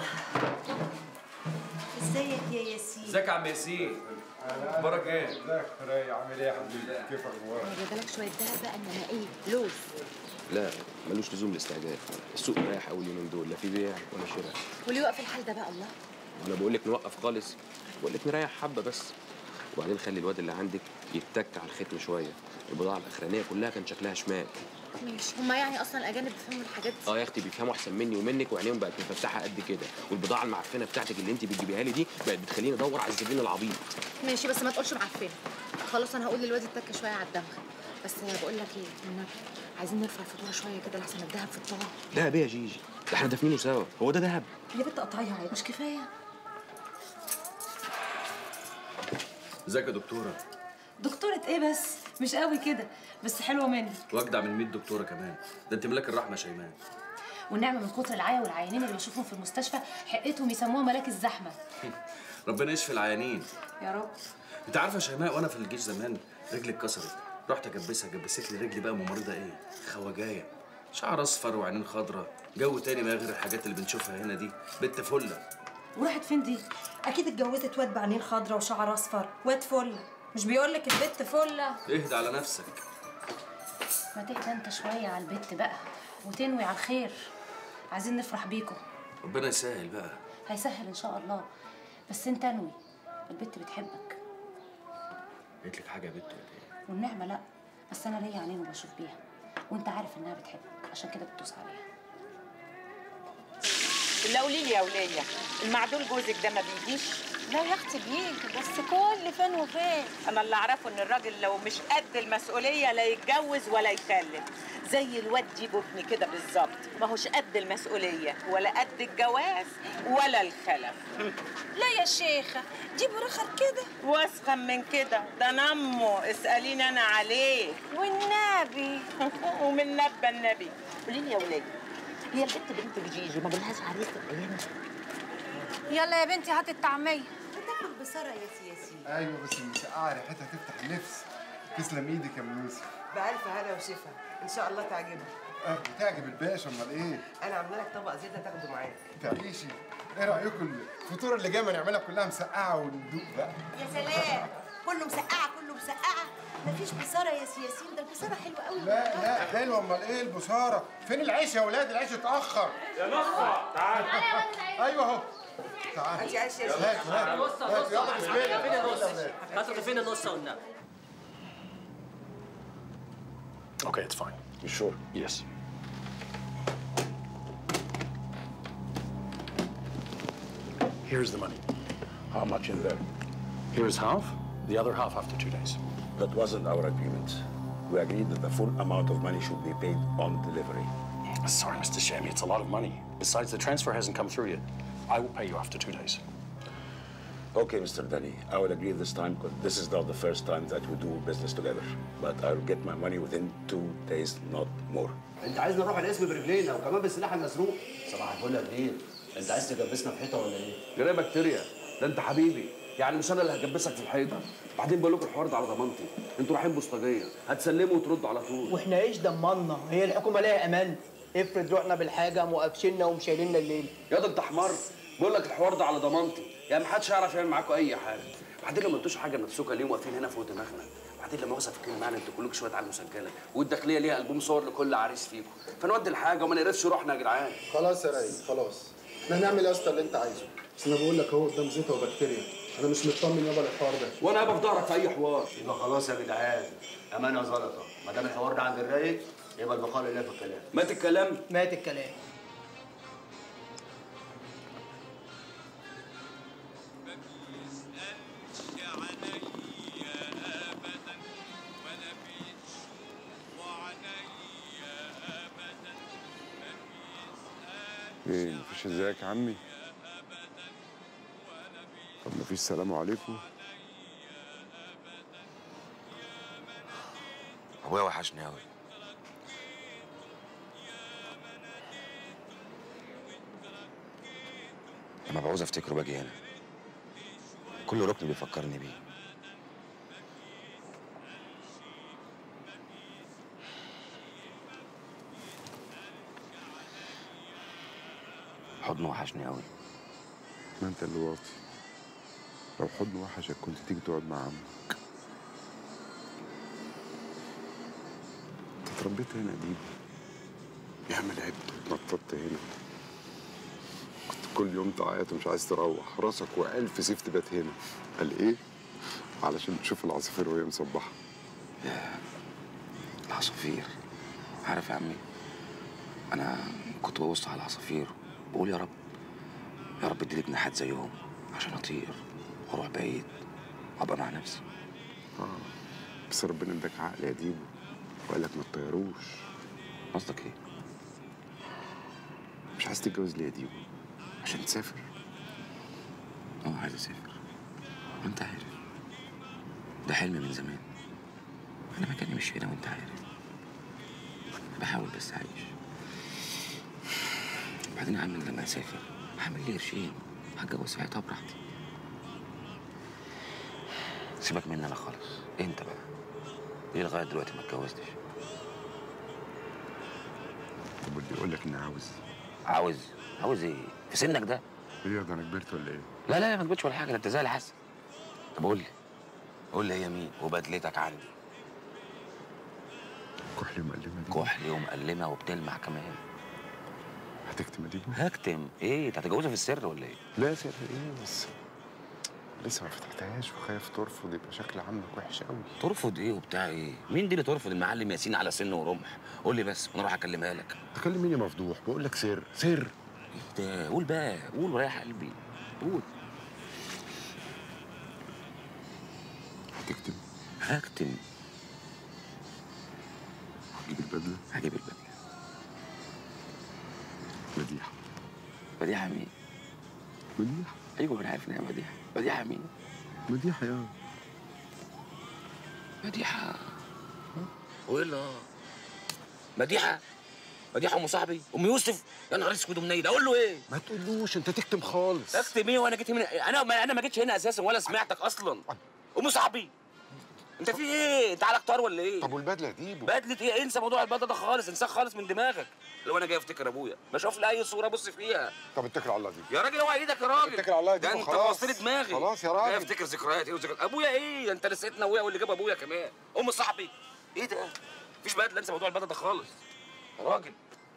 ازيك يا ياسين؟ ازيك يا عم ياسين؟ اخبارك ايه؟ ازيك يا راي، عامل ايه يا حبيبي؟ كيف اخبارك؟ انا جايبه لك شويه دهب بقى، انما ايه لوز. لا ملوش لزوم الاستعجال، السوق رايح اول يومين دول، لا في بيع ولا شراء. واللي يوقف الحال ده بقى الله. وانا بقول لك نوقف خالص، بقول لك نريح حبه بس، وبعدين خلي الواد اللي عندك يتك على الختم شويه. البضاعه الاخرانيه كلها كان شكلها شمال. ماشي، هما يعني اصلا الاجانب بيفهموا الحاجات دي؟ اه يا اختي بيفهموا احسن مني ومنك، وعينيهم بقت مفتحه قد كده، والبضاعه المعفنه بتاعتك اللي انت بتجيبيها لي دي بقت بتخليني ادور على الزبون العبيط. ماشي بس ما تقولش معفنه. خلاص انا هقول للواد يتك شويه على الدمغ. بس بقول لك ايه النبي، عايزين نرفع الفاتوره شويه كده لحسن الدهب في الطاعه. دهب ايه يا جيجي؟ ده احنا دافنينه سوا، هو ده دهب؟ يا بنت قطعيها عيب، مش كفايه؟ ازيك يا دكتوره؟ دكتورة ايه بس؟ مش قوي كده، بس حلوة مني. واجدع من 100 دكتوره كمان، ده انت ملاك الرحمه يا شيماء. والنعمة من كتر العيا والعيانين اللي بشوفهم في المستشفى حقتهم يسموها ملاك الزحمة. ربنا يشفي العيانين. يا رب. انت عارفه يا شيماء وانا في الجيش زمان رجلي اتكسرت، رحت اجبسها، جبست لي رجلي بقى ممرضه ايه؟ خواجايه، شعر اصفر وعينين خضراء، جو تاني ما غير الحاجات اللي بنشوفها هنا دي، بنت فله. وراحت فين دي؟ اكيد اتجوزت واد بعينين خضرا وشعر اصفر، واد فله. مش بيقول لك البت فله؟ اهدى على نفسك. ما تهدى انت شوية على البت بقى وتنوي على الخير. عايزين نفرح بيكم. ربنا يسهل بقى. هيسهل ان شاء الله، بس انت انوي، البت بتحبك. قلت لك حاجه يا بنت ولا ايه؟ والنعمة لا، بس انا ليا عينين وبشوف بيها، وانت عارف انها بتحبك عشان كده بتدوس عليها. لا قولي لي يا وليه، المعدول جوزك ده ما بيجيش؟ لا يا اختي بيجي، بس كل فين وفين. انا اللي اعرفه ان الراجل لو مش قد المسؤوليه لا يتجوز ولا يخلف، زي الواد دي ابني كده بالظبط، ما هوش قد المسؤوليه ولا قد الجواز ولا الخلف. لا يا شيخه، دي برخر كده واسخن من كده، ده نمه اساليني انا عليه والنبي. ومن نبى النبي. قولي لي يا وليه، هي البنت بنت جيجي ما جالهاش عريس الايام دي؟ يلا يا بنتي هاتي الطعميه. بتاكل بسرعه يا سياسي. ايوه بس المسقعه ريحتها تفتح النفس. تسلم ايدك يا ام يوسف. بألف هنا وشفا، إن شاء الله تعجبك. تعجب الباشا، امال ايه؟ أنا عاملة لك طبق زيادة تاخده معاك. تعيشي. ايه رايكم الفطور اللي جايه ما نعملها كلها مسقعه وندوق بقى؟ يا سلام، كله مسقعه كله مسقعه. مفيش بصاره يا سياسين، ده البصاره حلوه قوي. لا حلوه، امال ايه البصاره؟ فين العيش يا ولاد؟ العيش اتاخر. يا نصة تعال. ايوه اهو. تعال. هاتي عيش يا يلا سيدي. نص يلا بسم الله. فين النص؟ هاتوا فين النص قلنا. Okay, it's fine. You sure? Yes. Here's the money. How much in there? Here's half, the other half after 2 days. That wasn't our agreement. We agreed that the full amount of money should be paid on delivery. Sorry, Mr. Shami, it's a lot of money. Besides, the transfer hasn't come through yet. I will pay you after 2 days. Okay, Mr. Dani, I will agree this time because this is not the first time that we do business together. But I'll get my money within 2 days, not more. انت عايزنا نروح القسم برجلينا وكمان بالسلاح المسروق. صباح الفل يا كبير، انت عايز تجبسنا في حيطه ولا ايه؟ جرايه بكتيريا، ده انت حبيبي، يعني مش انا اللي هجبسك في الحيطه. بعدين بقول لكم الحوار ده على ضمانتي، انتوا رايحين بوسطجيه، هتسلموا وتردوا على طول. واحنا ايش ضمنا؟ هي الحكومه ليها امان؟ افرض رحنا بالحاجه موقفشنا ومشايليننا الليل. يا ده انت حمار، بقول لك الحوار ده على ضمانتي، يعني محدش هيعرف يعمل معاكم اي حاجه. بعدين لما انتوش حاجه نفسكم ليه واقفين هنا فوق دماغنا؟ بعدين لما اوصف الكلمه معانا انتوا كلكم شويه على مسجله، والداخليه ليها البوم صور لكل عريس فيكم، فنودي الحاجه وما نقرفش روحنا يا جدعان. خلاص يا رايق خلاص، احنا هنعمل يا اسطى اللي انت عايزه، بس انا بقول لك اهو قدام زيطه وبكتيريا، انا مش مطمن يابا للحوار ده. وانا هبقى في ظهرك في اي حوار. يبقى خلاص يا جدعان، امانه زلطه، ما دام الحوار ده عند الرايق يبقى البقاء لله في الكلام. مات الكلام؟ مات الكلام. فين؟ مفيش ازيك يا عمي؟ طب مفيش سلام عليكم؟ ابويا وحشني قوي. لما بعوز افتكره باجي هنا، كل ركن بيفكرني بيه. حضنه وحشني قوي. ما انت اللي واطي. لو حضن وحشك كنت تيجي تقعد مع عمك. انت اتربيت هنا يا ديب. يا عم لعبت واتنططت هنا. كنت كل يوم تعيط ومش عايز تروح، راسك وألف سيف تبات هنا. قال ايه؟ علشان تشوف العصافير وهي مصبحه. يا العصافير، عارف يا عمي، انا كنت ببص على العصافير بقول يا رب، يا رب اديلي جناحات زيهم عشان اطير واروح بعيد وابقى مع نفسي. بس ربنا اداك عقل يا ديبو وقال لك ما تطيروش. قصدك ايه؟ مش عايز تتجوز ليه يا ديبو؟ عشان تسافر؟ عايز اسافر. وانت عارف ده حلم من زمان. انا مكاني مش هنا وانت عارف. بحاول بس اعيش. بعدين اعمل لما اسافر هعمل لي قرشين هتجوز ساعتها براحتي. سيبك مني انا خالص. انت بقى ليه لغايه دلوقتي ما اتجوزتش؟ طب واللي يقول لك اني عاوز ايه؟ في سنك ده؟ ايه ده انا كبرت ولا ايه؟ لا ما كبرتش ولا حاجه، ده انت زي الحسن. طب قول لي هي مين وبدلتك عندي. كحلي ومقلمه دي. كحلي ومقلمه وبتلمع كمان. هتكتم دي؟ هكتم ايه؟ انت هتتجوزها في السر ولا ايه؟ لا سر ايه بس لسه ما فتحتهاش وخايف ترفض يبقى شكل عمك وحش قوي. ترفض ايه وبتاع ايه؟ مين دي اللي ترفض؟ المعلم ياسين على سن ورمح. قول لي بس وانا اروح اكلمها لك. تكلم مين يا مفضوح؟ بقول لك سر. ايه ده؟ قول بقى، قول وريح قلبي. قول. هتكتم؟ هكتم. هتجيب البدله؟ هجيب البدله. مديحه مين؟ مديحه؟ ايوه انا عارف ان هي مديحه مين؟ مديحه يا مديحه. ولا مديحه ام صاحبي ام يوسف. يا نهار اسود ومنيل، اقول له ايه؟ ما تقولوش انت تكتم خالص. اكتم ايه وانا جيت هنا؟ انا ما جيتش هنا اساسا ولا سمعتك اصلا. ام صاحبي انت في ايه؟ انت على كتار ولا ايه؟ طب والبدله دي؟ بدله ايه؟ انسى موضوع البدله ده خالص، انساه خالص من دماغك. لو انا جاي افتكر ابويا بشوف لي اي صوره ابص فيها. طب اتكل على الله دي. يا راجل اوعى ايدك يا راجل. اتكل على الله دي. ده انت خلاص بوظت لي دماغي. خلاص يا راجل. جاي افتكر ذكريات ايه وذكريات ابويا ايه؟ انت نسيتنا ابويا واللي جاب ابويا كمان. ام صاحبي ايه ده؟ مفيش بدله، انسى موضوع البدله ده خالص يا راجل.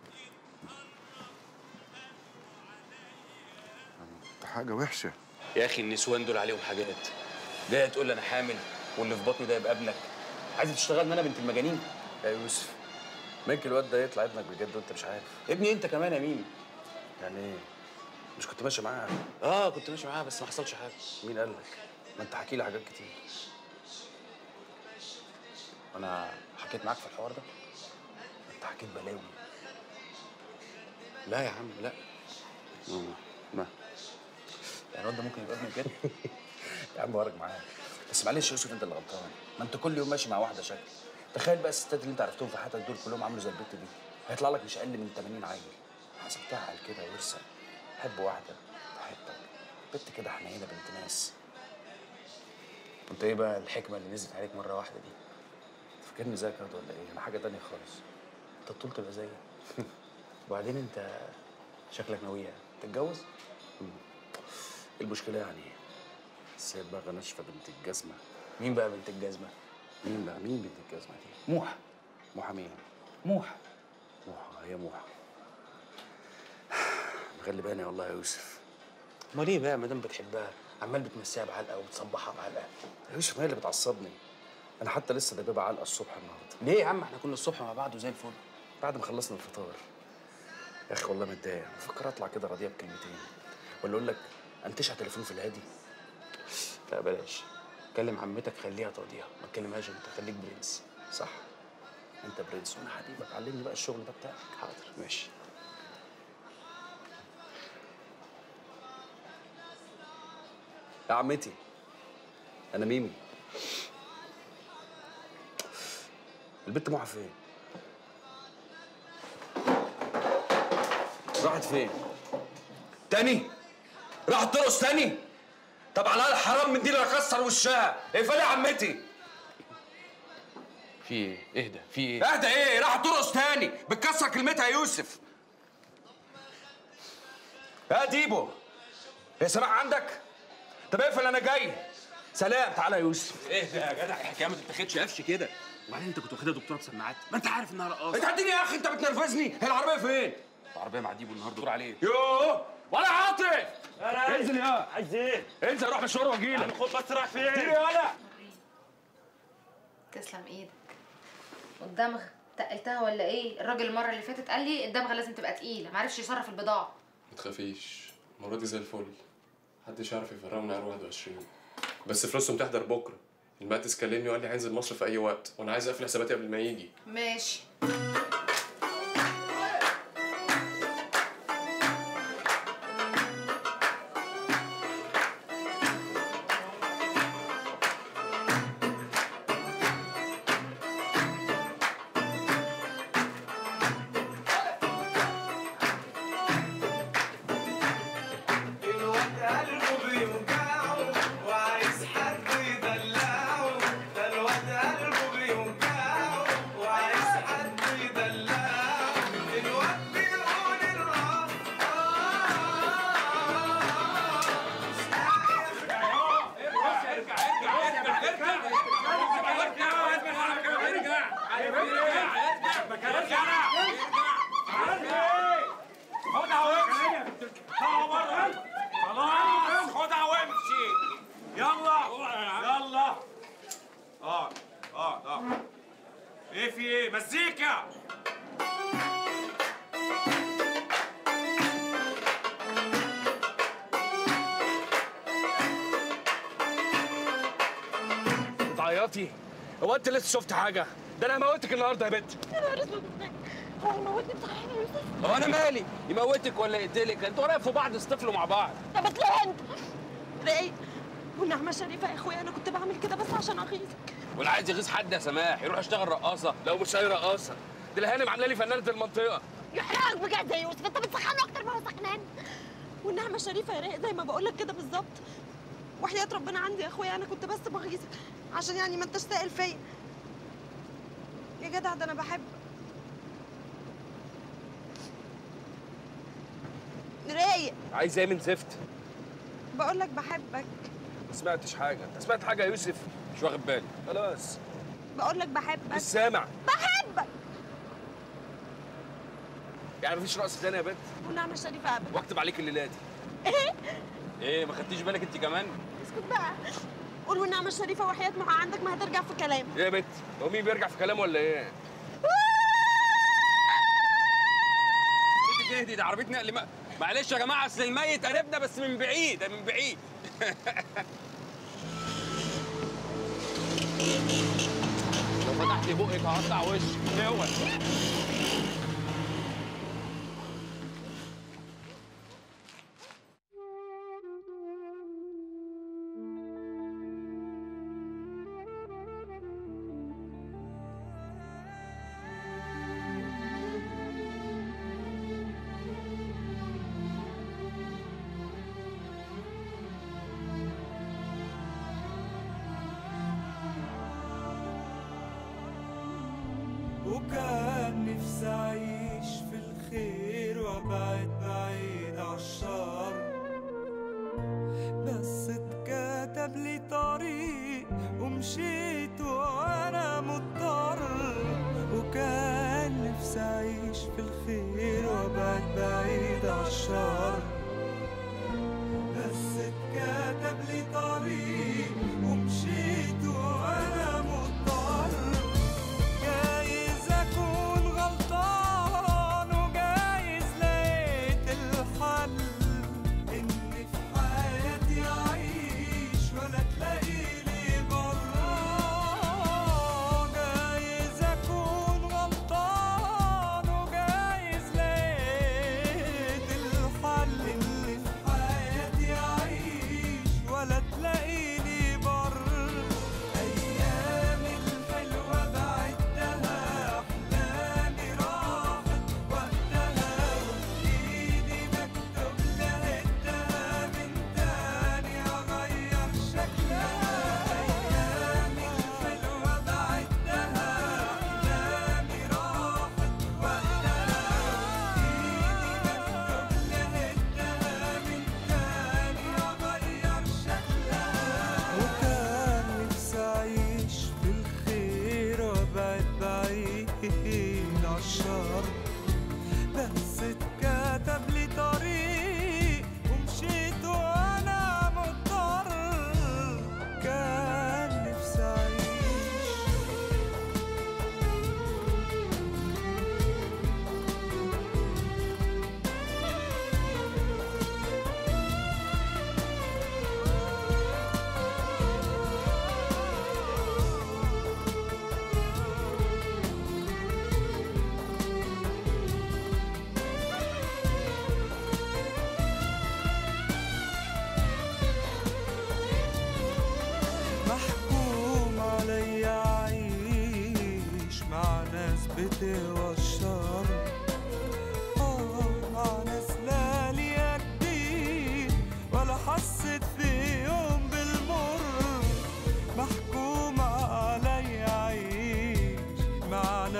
حاجه وحشه يا اخي. النسوان دول عليهم حاجات. جايه تقول لي انا حامل واللي في بطني ده يبقى ابنك. عايزه تشتغل انا بنت المجانين؟ يا يوسف ممكن الواد ده يطلع ابنك بجد وانت مش عارف. ابني انت كمان يا مين؟ يعني ايه؟ مش كنت ماشي معاها؟ كنت ماشي معاها بس ما حصلش حاجه. مين قال لك؟ ما انت حكي لي حاجات كتير. انا حكيت معاك في الحوار ده؟ انت حكيت بلاوي. لا يا عم لا. ما يعني الواد ده ممكن يبقى ابني بجد؟ يا عم ورج معاك. بس معلش يا يوسف انت اللي غلطان. ما انت كل يوم ماشي مع واحده شكل. تخيل بقى الستات اللي انت عرفتهم في حياتك دول كلهم عملوا زي البت دي. هيطلع لك مش اقل من 80 عيل. حسبتها على كده ورثه. حب واحده تحبك. بنت كده حنينه بنت ناس. انت ايه بقى الحكمه اللي نزلت عليك مره واحده دي؟ فاكرني زيك ولا ايه؟ انا حاجه تانية خالص. انت طول تبقى زيي. وبعدين انت شكلك ناويه تتجوز؟ المشكله يعني السيد بقى ناشفه بنت الجزمه. مين بقى بنت الجزمه؟ مين بنت الجزمه دي؟ موحه مين؟ موحه هي موحه. مغلباني والله يا يوسف. امال ايه بقى ما دام بتحبها عمال بتمسيها بعلقه وبتصبحها بعلقه؟ يا يوسف ما هي اللي بتعصبني. انا حتى لسه دبابه علقه الصبح النهارده. ليه يا عم؟ احنا كنا الصبح مع بعض وزي الفل. بعد ما خلصنا الفطار. يا اخي والله متضايق، بفكر اطلع كده راضيه بكلمتين. ولا اقول لك انتشع تليفون في الهادي. لا بلاش. كلم عمتك خليها تقضيها، ما تكلمهاش انت، خليك برنس. صح. انت برنس وانا حبيبك، علمني بقى الشغل ده بتاعك. حاضر ماشي. يا عمتي انا ميمي. البت موحة فين؟ راحت فين؟ تاني؟ راحت ترقص تاني؟ طب على الحرام من دي اللي اكسر وشها، اقفلي يا عمتي. في ايه؟ اهدى، في ايه؟ اهدى ايه؟ راحت ترقص تاني، بتكسر كلمتها يا يوسف. يا ديبو، هي سماح عندك؟ طب اقفل انا جاي. سلام. تعالى يا يوسف. اهدى يا جدع، الحكايه ما تتاخدش قفش كده. وبعدين انت كنت واخدها دكتوره بسماعات، ما انت عارف انها رقاصه. انت عديني يا اخي، انت بتنرفزني. هي العربيه فين؟ العربيه مع ديبو النهارده، دور عليه. يوه ولا عاطف. انزل يا عايز ايه؟ انزل روح مشوار واجيلك. خد بس رايح فين؟ تيجي ولا تسلم ايدك. والدمغ تقلتها ولا ايه؟ الراجل المره اللي فاتت قال لي الدمغه لازم تبقى تقيله، معرفش يصرف البضاعه. ما تخافيش، المره دي زي الفل، محدش يعرف يفرقوا من عيار 21. بس فلوسهم تحضر بكره. المهندس كلمني وقال لي هينزل مصر في اي وقت، وانا عايز اقفل حساباتي قبل ما يجي. ماشي. ايه في ايه؟ مزيكا. بتعيطي؟ هو انت لسه شفت حاجه؟ ده انا هموتك النهارده يا بنت. يا نهار اسود، هو يموتني صحيح يا يوسف؟ هو انا مالي؟ يموتك ولا يقتلك؟ انتوا قريب في بعض، اصطفلوا مع بعض. طب اطلع انت. رايق والنعمه شريفه يا اخويا، انا كنت بعمل كده بس عشان اغيظك. واللي عايز يغيظ حد يا سماح يروح يشتغل رقاصه. لو مش اي رقاصه، دي الهانم عامله لي فنانه المنطقه. يحرقك بجد يا يوسف، انت بتسخنه اكتر ما هو سخنان. والنعمه شريفه يا رايق زي ما بقول لك كده بالظبط. وحياه ربنا عندي يا اخويا انا كنت بس بغيظك عشان يعني ما انتش سائل فيا. يا جدع ده انا بحبك. رايق عايز ايه من زفت؟ بقول لك بحبك. ما سمعتش حاجه. انت سمعت حاجه يا يوسف؟ مش واخد بالي. خلاص بقول لك بحبك. مش سامع. بحبك. يعني مفيش رقص تاني يا بنت؟ والنعمه الشريفه ابدا. واكتب عليك الليله دي. ايه؟ ايه ما خدتيش بالك انت كمان؟ اسكت بقى. قول والنعمه الشريفه وحياه ما عندك ما هترجع في كلام. ايه يا بنت؟ هو مين بيرجع في كلامه ولا ايه؟ اهدي، ده عربيه نقل. معلش يا جماعه، اصل الميت قريبنا بس من بعيد، من بعيد. لو فتحت بقك هقطع وشك. اوعى. وكان نفسي أعيش في الخير وأبعد بعيد عالشر، بس اتكتب لي طريق ومشيت وأنا مضطر. وكان نفسي أعيش في الخير وأبعد بعيد عالشر، بس اتكتب لي طريق ومشيت وأنا مضطر. جايز أكون غلطان وجايز لقيت الحل، إني في حياتي أعيش ولا تلاقي لي برا.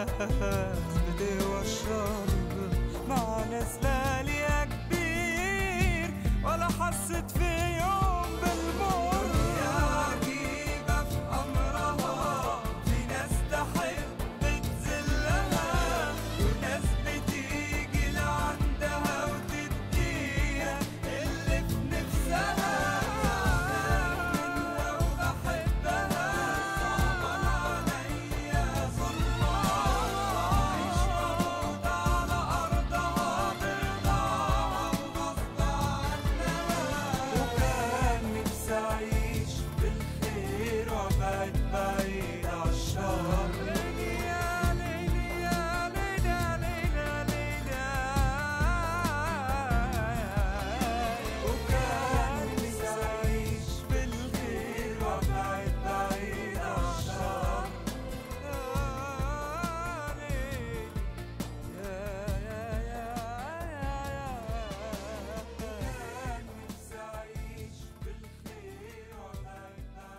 بتقوى الشرب مع ناس غالية كبير ولا حسيت في